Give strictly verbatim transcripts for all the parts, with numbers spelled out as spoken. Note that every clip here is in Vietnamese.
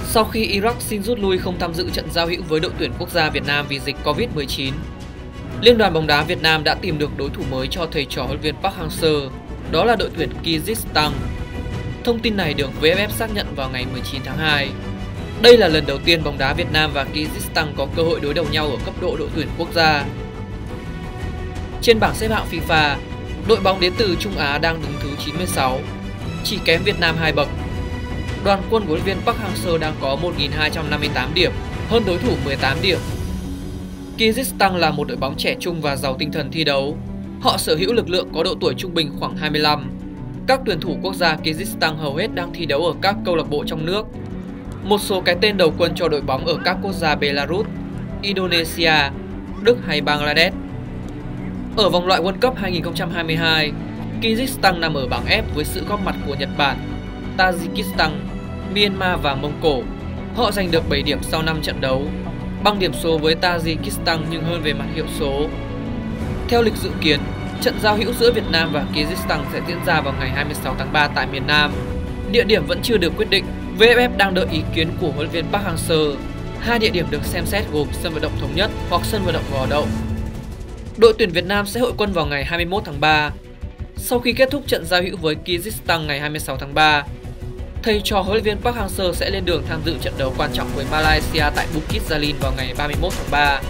Sau khi Iraq xin rút lui không tham dự trận giao hữu với đội tuyển quốc gia Việt Nam vì dịch Covid mười chín, Liên đoàn bóng đá Việt Nam đã tìm được đối thủ mới cho thầy trò huấn luyện viên Park Hang-seo, đó là đội tuyển Kyrgyzstan. Thông tin này được vê ép ép xác nhận vào ngày mười chín tháng hai. Đây là lần đầu tiên bóng đá Việt Nam và Kyrgyzstan có cơ hội đối đầu nhau ở cấp độ đội tuyển quốc gia. Trên bảng xếp hạng FIFA, đội bóng đến từ Trung Á đang đứng thứ chín mươi sáu, chỉ kém Việt Nam hai bậc. Đoàn quân của huấn luyện viên Park Hang-seo đang có một nghìn hai trăm năm mươi tám điểm, hơn đối thủ mười tám điểm. Kyrgyzstan là một đội bóng trẻ trung và giàu tinh thần thi đấu. Họ sở hữu lực lượng có độ tuổi trung bình khoảng hai mươi lăm. Các tuyển thủ quốc gia Kyrgyzstan hầu hết đang thi đấu ở các câu lạc bộ trong nước. Một số cái tên đầu quân cho đội bóng ở các quốc gia Belarus, Indonesia, Đức hay Bangladesh. Ở vòng loại World Cup hai nghìn không trăm hai mươi hai, Kyrgyzstan nằm ở bảng F với sự góp mặt của Nhật Bản, Tajikistan, Myanmar và Mông Cổ. Họ giành được bảy điểm sau năm trận đấu, bằng điểm số với Tajikistan nhưng hơn về mặt hiệu số. Theo lịch dự kiến, trận giao hữu giữa Việt Nam và Kyrgyzstan sẽ diễn ra vào ngày hai mươi sáu tháng ba tại miền Nam. Địa điểm vẫn chưa được quyết định, vê ép ép đang đợi ý kiến của huấn luyện viên Park Hang-seo. Hai địa điểm được xem xét gồm sân vận động Thống Nhất hoặc sân vận động Gò Đậu. Đội tuyển Việt Nam sẽ hội quân vào ngày hai mươi mốt tháng ba. Sau khi kết thúc trận giao hữu với Kyrgyzstan ngày hai mươi sáu tháng ba, thầy trò huấn luyện viên Park Hang-seo sẽ lên đường tham dự trận đấu quan trọng với Malaysia tại Bukit Jalil vào ngày ba mươi mốt tháng ba.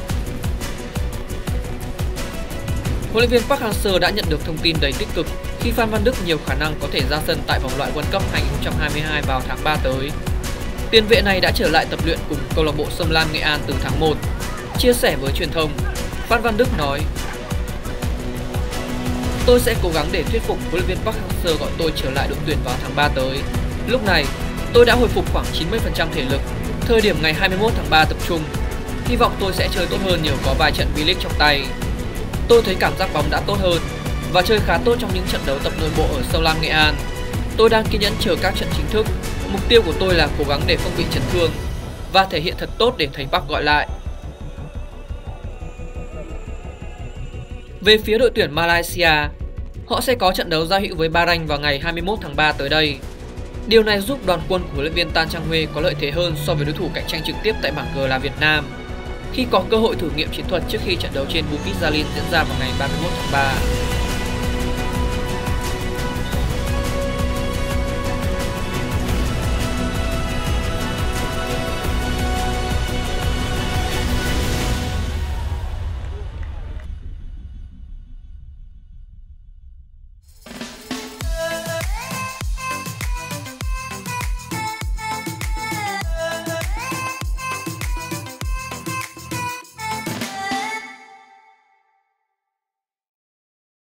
Huấn luyện viên Park Hang-seo đã nhận được thông tin đầy tích cực khi Phan Văn Đức nhiều khả năng có thể ra sân tại vòng loại World Cup hai nghìn không trăm hai mươi hai vào tháng ba tới. Tiền vệ này đã trở lại tập luyện cùng câu lạc bộ Sông Lam Nghệ An từ tháng một. Chia sẻ với truyền thông, Phan Văn Đức nói: "Tôi sẽ cố gắng để thuyết phục huấn luyện viên Park Hang-seo gọi tôi trở lại đội tuyển vào tháng ba tới. Lúc này, tôi đã hồi phục khoảng chín mươi phần trăm thể lực. Thời điểm ngày hai mươi mốt tháng ba tập trung, hy vọng tôi sẽ chơi tốt hơn nhờ có vài trận V-League trong tay. Tôi thấy cảm giác bóng đã tốt hơn và chơi khá tốt trong những trận đấu tập nội bộ ở Sông Lam Nghệ An. Tôi đang kiên nhẫn chờ các trận chính thức. Mục tiêu của tôi là cố gắng để không bị chấn thương và thể hiện thật tốt để thầy Park gọi lại." Về phía đội tuyển Malaysia, họ sẽ có trận đấu giao hữu với Bahrain vào ngày hai mươi mốt tháng ba tới đây. Điều này giúp đoàn quân của huấn luyện viên Tan Chang Hue có lợi thế hơn so với đối thủ cạnh tranh trực tiếp tại bảng G là Việt Nam, khi có cơ hội thử nghiệm chiến thuật trước khi trận đấu trên Bukit Jalil diễn ra vào ngày ba mươi mốt tháng ba.